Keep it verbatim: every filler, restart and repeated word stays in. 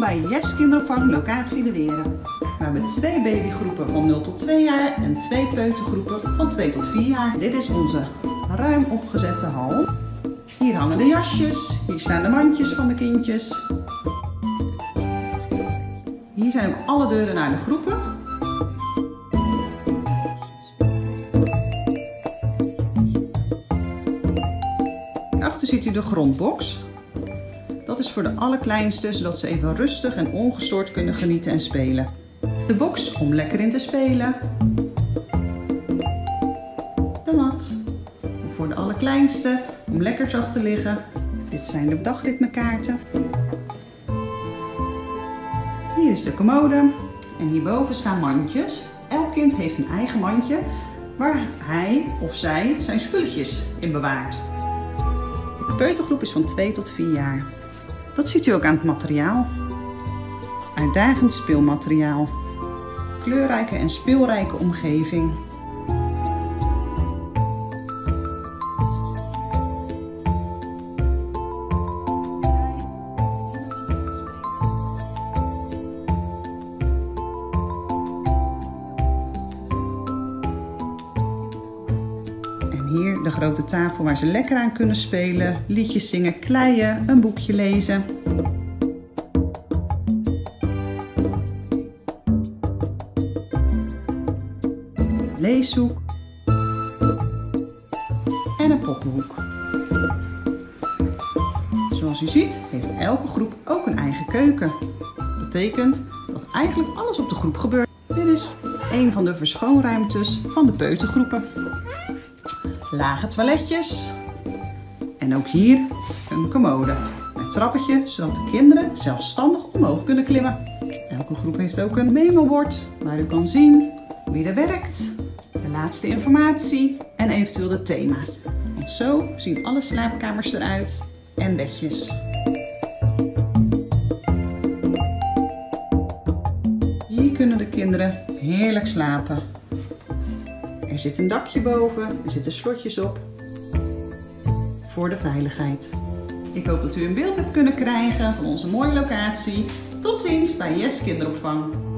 bij Yes Kinderopvang locatie De Weren. We hebben twee babygroepen van nul tot twee jaar en twee peutergroepen van twee tot vier jaar. Dit is onze ruim opgezette hal. Hier hangen de jasjes, hier staan de mandjes van de kindjes. Hier zijn ook alle deuren naar de groepen. Hierachter ziet u de grondbox. Dat is voor de allerkleinste, zodat ze even rustig en ongestoord kunnen genieten en spelen. De box om lekker in te spelen. De mat. Voor de allerkleinste om lekker zacht te liggen. Dit zijn de dagritmekaarten. Hier is de commode. En hierboven staan mandjes. Elk kind heeft een eigen mandje waar hij of zij zijn spulletjes in bewaart. De peutergroep is van twee tot vier jaar. Dat ziet u ook aan het materiaal. Uitdagend speelmateriaal. Kleurrijke en speelrijke omgeving. En hier de grote tafel waar ze lekker aan kunnen spelen, liedjes zingen, kleien, een boekje lezen. Leeshoek en een poppenhoek. Zoals u ziet heeft elke groep ook een eigen keuken. Dat betekent dat eigenlijk alles op de groep gebeurt. Dit is een van de verschoonruimtes van de peutergroepen. Lage toiletjes en ook hier een commode met trappetje, zodat de kinderen zelfstandig omhoog kunnen klimmen. Elke groep heeft ook een memobord waar u kan zien wie er werkt, de laatste informatie en eventueel de thema's. Want zo zien alle slaapkamers eruit en bedjes. Hier kunnen de kinderen heerlijk slapen. Er zit een dakje boven, er zitten slotjes op voor de veiligheid. Ik hoop dat u een beeld hebt kunnen krijgen van onze mooie locatie. Tot ziens bij Yes Kinderopvang.